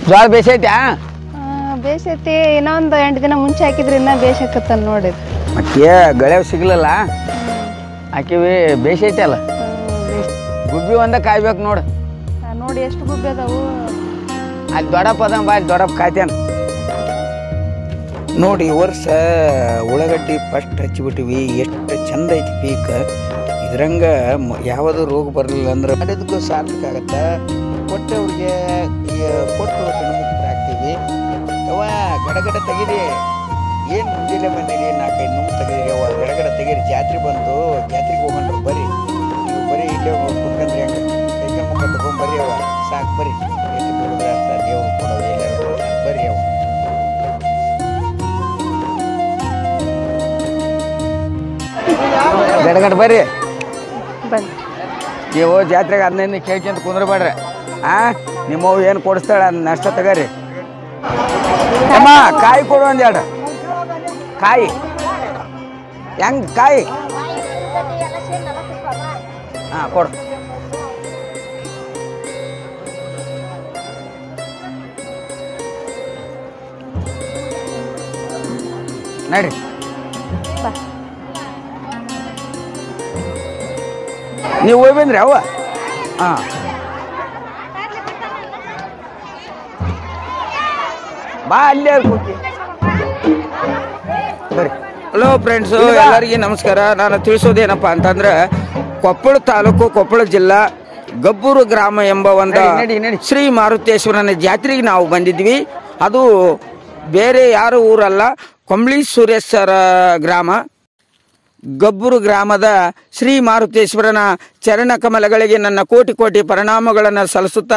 ಜ್ವಾಳ ಬೇಸೈತ್ಯಾ? ಬೇಸೈತಿ. ಇನ್ನೊಂದು 8 ದಿನ ಮುಂಚೆ ಹಾಕಿದ್ರಿ ಇನ್ನ ಬೇಸಕತ್ತ ನೋಡಿ. ಅಕ್ಕಿ ಗಳೆವ್ ಸಿಗ್ಲಲ್ಲ ಹಾಕಿವಿ ಬೇಸೈತಿ ಅಲ್ಲ. ಗುಬ್ಬಿ ಒಂದ ಕಾಯ್ಬೇಕು ನೋಡು. ನೋಡಿ ಎಷ್ಟು ಗುಬ್ಬಿ ಅದಾವು. ಅಲ್ಲಿ ದೊಡ್ಡಪ್ಪ ಅದ ಬಾ, ದೊಡ್ಡಪ್ಪ ಕಾಯ್ತೇನ ನೋಡಿ. ಈ ವರ್ಷ ಉಳ್ಳಾಗಡ್ಡಿ ಫಸ್ಟ್ ಹಚ್ಚಿಬಿಟ್ಟಿವಿ. ಎಷ್ಟು ಚಂದ ಐತಿ ಪೀಕ್. ಇದ್ರಂಗ ಯಾವುದು ರೋಗ ಬರಲಿಲ್ಲ ಅಂದ್ರೆ ಅದಕ್ಕೂ ಸಾರ್ಥಕ ಆಗತ್ತೆ. ಕೊಟ್ಟವ್ರಿಗೆ ಕೊಟ್ಟು ಮುಕ್ತರಾಗ್ತೀವಿ. ಅವ ಗಡಗಡ ತೆಗೀರಿ. ಏನು ಮುಂಜಾನೆ ಬಂದಿರಿ 4-5 ನುಂಗ್ ತೆಗೀರಿ. ಅವ ಗಡಗಡ ತೆಗೀರಿ. ಜಾತ್ರೆ ಬಂತು, ಜಾತ್ರೆಗೆ ಹೋಗೊಂಡ್ರು ಬರ್ರಿ. ನೀವು ಬರೀ ಇಲ್ಲೇ ಕುತ್ಕೊಂಡ್ರಿ ಹಂಗೆ ಕೈಗೆ ಮುಖ ತಗೊಂಡ್ಬರ್ರಿ. ಅವ ಸಾಕು ಬರ್ರಿ. ಎಷ್ಟು ಬೆಳೆದ್ರೆ ಅಷ್ಟ ದೇವ್ರು ಕೊಡೋದು ಎಲ್ಲರೂ ಬರ್ರಿ. ಅವ ಗಡಗಡ ಬರ್ರಿ. ಬನ್ನಿ. ನೀವು ಜಾತ್ರೆಗೆ ಅದನ್ನ ಕೇಳ್ಕೊಂತ ಕುಂದ್ರಬೇಡ್ರಿ. ನಿಮ್ಮವು ಏನು ಕೊಡಿಸ್ತಾಳೆ ಅದನ್ನ ಅಷ್ಟ ತಗರಿ. ಅಮ್ಮ ಕಾಯಿ ಕೊಡು ಒಂದೆರಡು ಕಾಯಿ. ಹೆಂಗ್ ಕಾಯಿ? ಕೊಡು. ನಡ್ರಿ. ನೀವು ಹೋಗಿ ಬಂದ್ರಿ ಅವ್ವ? ಬಾ ಅಲ್ಲೇ ಕೂತಿ ಬರ್ರಿ. ಹಲೋ ಫ್ರೆಂಡ್ಸು, ಎಲ್ಲರಿಗೆ ನಮಸ್ಕಾರ. ನಾನು ತಿಳಿಸೋದೇನಪ್ಪ ಅಂತಂದ್ರೆ ಕೊಪ್ಪಳ ತಾಲೂಕು, ಕೊಪ್ಪಳ ಜಿಲ್ಲಾ, ಗಬ್ಬೂರು ಗ್ರಾಮ ಎಂಬ ಒಂದು ಶ್ರೀ ಮಾರುತೇಶ್ವರನ ಜಾತ್ರೆಗೆ ನಾವು ಬಂದಿದ್ವಿ. ಅದು ಬೇರೆ ಯಾರು ಊರಲ್ಲ, ಕೊಂಬ್ಳಿ ಸುರೇಶ್ವರ ಗ್ರಾಮ. ಗಬ್ಬೂರು ಗ್ರಾಮದ ಶ್ರೀ ಮಾರುತೇಶ್ವರನ ಚರಣ ಕಮಲಗಳಿಗೆ ನನ್ನ ಕೋಟಿ ಕೋಟಿ ಪ್ರಣಾಮಗಳನ್ನು ಸಲ್ಲಿಸುತ್ತಾ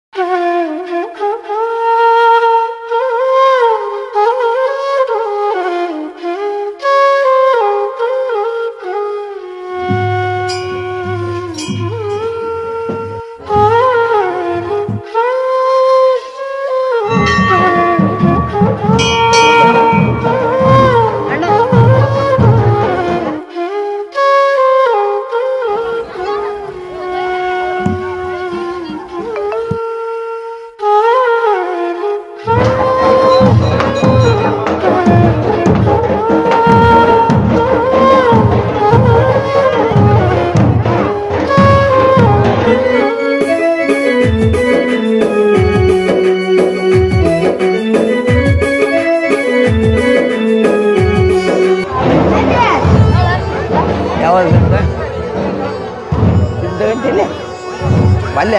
ಬಲ್ಲೆ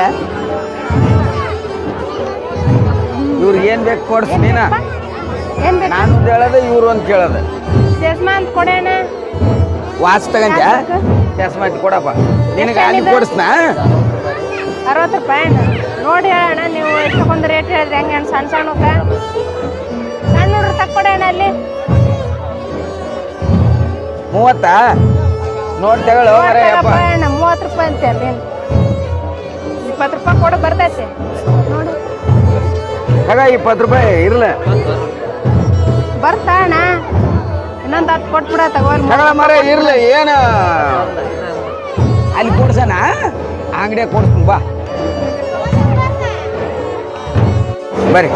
ಇವ್ರಿಗೆ ಏನ್ ಬೇಕು ಕೊಡ್ಸ್ ನೀನ. ನಾನು ಹೇಳದ ಇವ್ರು ಅಂತ ಕೇಳದ. ಚಸ್ಮಾ ಅಂತ ಕೊಡೋಣ. ವಾಚ್ ತಗಂತ್ಯಾ? ಚಸ್ಮಾ ಕೊಡಪ್ಪ. ನಿನಗೆ ಅಲ್ಲಿ ಕೊಡಿಸ್ನಾ? 60 ರೂಪಾಯಿ ನೋಡಿ ಹೇಳೋಣ. ನೀವು ಎಷ್ಟೊಂದು ರೇಟ್ ಹೇಳಿದ್ರೆ ಹೆಂಗೆ? ಸಣ್ಣ ಸಣ್ಣಕ್ಕೆ ಸಣ್ಣ ನೋಡ್ರಿ ತಕ್ಕೊಡೋಣ. ಅಲ್ಲಿ 30 ನೋಡಿ ತಗೊಳ್ಳು. 30 ರೂಪಾಯಿ ಅಂತೆ. ಅದೇನು 20 ರೂಪಾಯಿ ಕೊಡು ಬರ್ತೈತೆ ನೋಡಿ. ಆಗ 20 ರೂಪಾಯಿ ಇರ್ಲ ಬರ್ತಾಣ. ಇನ್ನೊಂದು 10 ಕೊಟ್ಬಿಡ ತಗೋಲ್ ಮರ ಇರ್ಲಿ. ಏನು ಅಲ್ಲಿ ಕೊಡ್ಸಣ? ಅಂಗಡಿಯಾಗ ಕೊಡ್ತೀನಿ ಬಾ. ಬರ್ರಿ.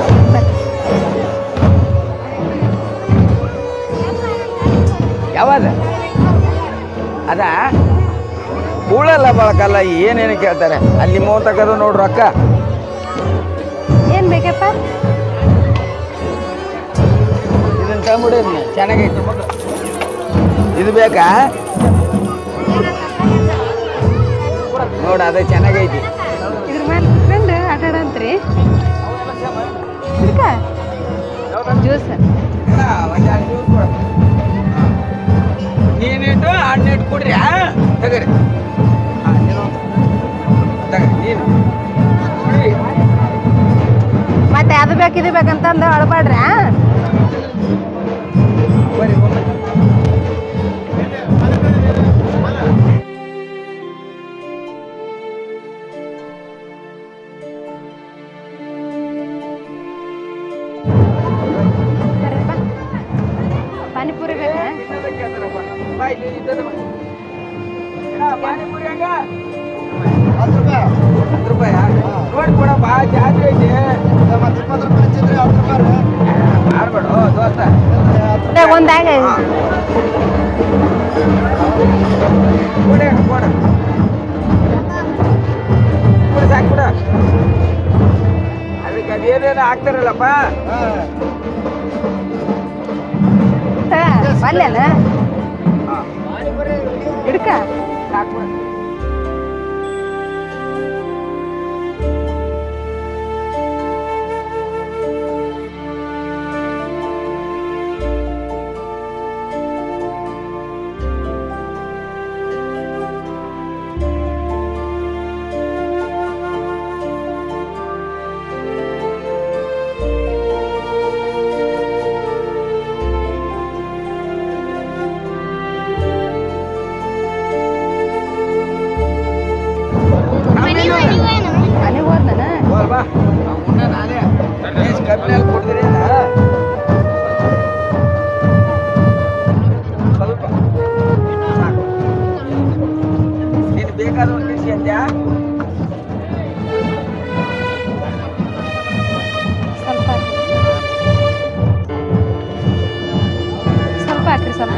ಯಾವಾಗ ಅದ ಕೂಳಲ್ಲ ಬಳಕಲ್ಲ ಏನೇನು ಕೇಳ್ತಾರೆ. ಅಲ್ಲಿ ಮೋ ತಗದು ನೋಡ್ರು ಅಕ್ಕ. ಏನ್ ಬೇಕಪ್ಪ? ಇದನ್ನ ತಂದ್ಬಿಡಿ. ಚೆನ್ನಾಗೈತಿ. ಇದು ಬೇಕಾ? ನೋಡ ಅದೇ ಚೆನ್ನಾಗೈತಿ. ಇದ್ರ ಮೇಲೆ ಕುತ್ಕೊಂಡು ಆಟಾಡಂತ್ರಿ. ಜ್ಯೂಸ್ ನೀನಿಟ್ಟು ಹಣ್ಣು ಕೊಡ್ರಿ. ತಗರಿ ನೀನು ಮತ್ತೆ ಅದು ಬೇಕು ಇದು ಬೇಕಂತಂದು ಅಳಬಾಡ್ರಿ. ಪಾನಿಪುರಿ ಬೇಕಾ? ಪಾನಿಪುರಿ ಹಂಗ 10 ರೂಪಾಯಿ ನೋಡಿ ಕೊಡಪ್ಪ. ಜಾತ್ರೆ ಐತಿ. ಒಂದಾಗ ಸಾಕ್ಬಿಡ ಅದಕ್ಕೆ ಅದೇನೇನು ಹಾಕ್ತಾರಲ್ಲಪ್ಪ ಬಲ್ಲೇನ ಹಿಡ್ಕ ಸಾಕ್ಬಿಡ ಮನೆಗೆ ಹೋದ್ನ ಬಾ ನಾನೇ ಕಬ್ಬಿನಲ್ಲಿ ಕೊಡ್ತೀರಿ ಸ್ವಲ್ಪ ಸಾಕು ನೀನು ಬೇಕಾದ ಒಂದು ಕಿಸಿ ಅಂದ್ಯಾ ಸ್ವಲ್ಪ ಹಾಕ್ರಿ ಸ್ವಲ್ಪ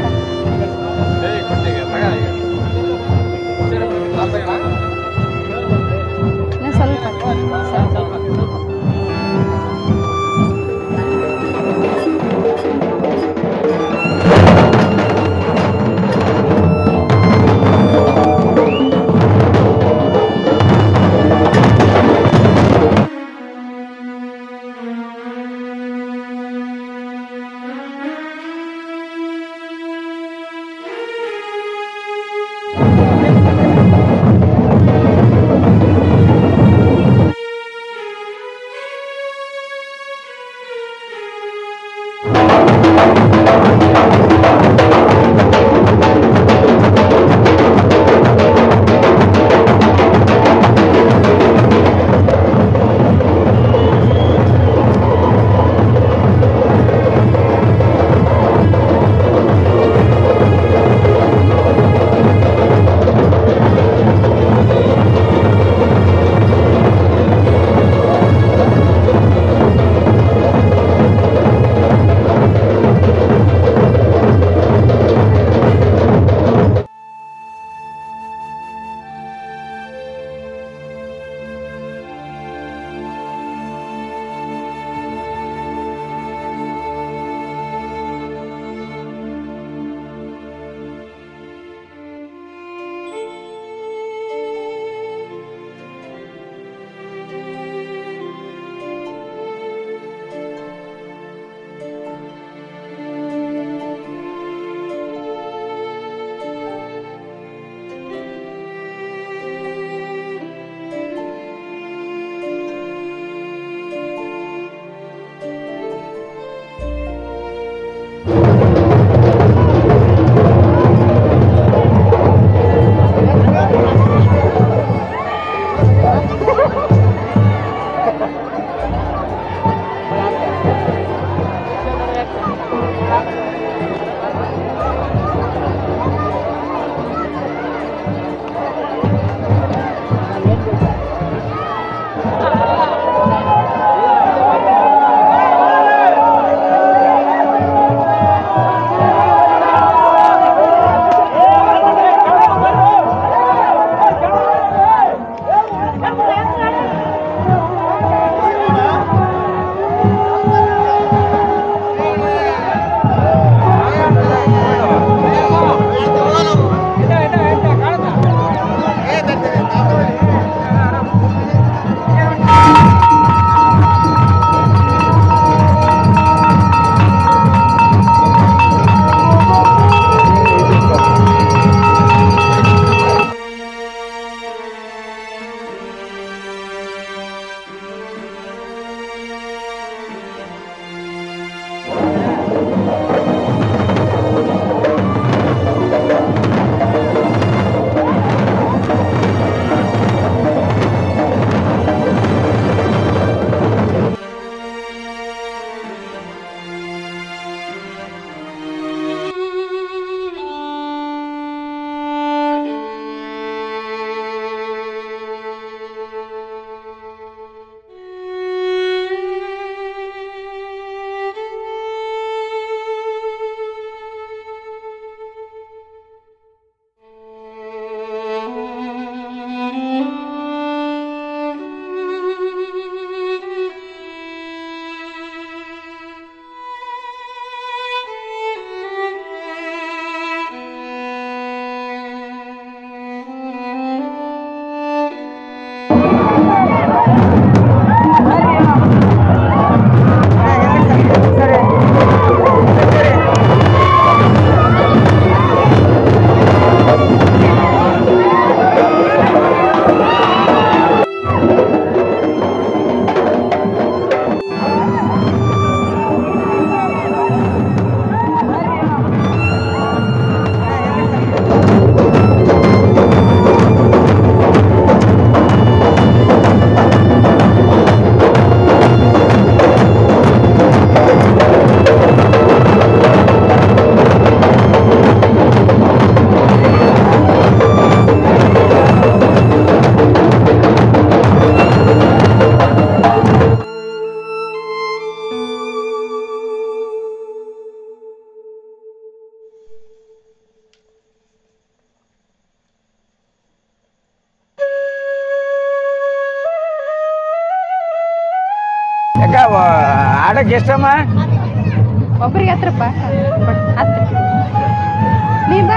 ಅಕ್ಕ ಆಡಕ್ಕೆ ಎಷ್ಟಮ್ಮ? ಒಬ್ರಿಗೆ 10 ರೂಪಾಯಿ 10 ನೀ ಬಾ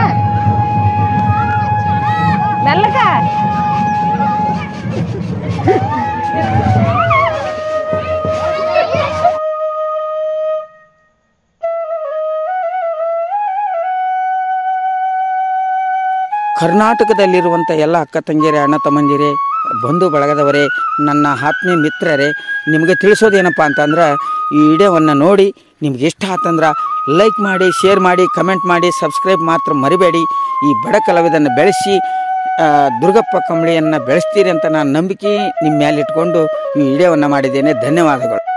ಮೆಲ್ಲಕ ಕರ್ನಾಟಕದಲ್ಲಿರುವಂಥ ಎಲ್ಲ ಅಕ್ಕ ತಂಗಿಯರೇ, ಅಣ್ಣ ತಮ್ಮಂದಿರೇ, ಬಂಧು ಬಳಗದವರೇ, ನನ್ನ ಆತ್ಮೀಯ ಮಿತ್ರರೇ, ನಿಮಗೆ ತಿಳಿಸೋದೇನಪ್ಪ ಅಂತಂದ್ರೆ ಈ ವಿಡಿಯೋವನ್ನು ನೋಡಿ ನಿಮ್ಗೆ ಇಷ್ಟ ಆತಂದ್ರೆ ಲೈಕ್ ಮಾಡಿ, ಶೇರ್ ಮಾಡಿ, ಕಮೆಂಟ್ ಮಾಡಿ, ಸಬ್ಸ್ಕ್ರೈಬ್ ಮಾತ್ರ ಮರಿಬೇಡಿ. ಈ ಬಡ ಕಲಾವಿದನ್ನು ಬೆಳೆಸಿ ದುರ್ಗಪ್ಪ ಕಂಬಳಿಯನ್ನು ಬೆಳೆಸ್ತೀರಿ ಅಂತ ನಾನು ನಂಬಿಕೆ ನಿಮ್ಮ ಮೇಲೆ ಇಟ್ಕೊಂಡು ಈ ವಿಡಿಯೋವನ್ನು ಮಾಡಿದ್ದೇನೆ. ಧನ್ಯವಾದಗಳು.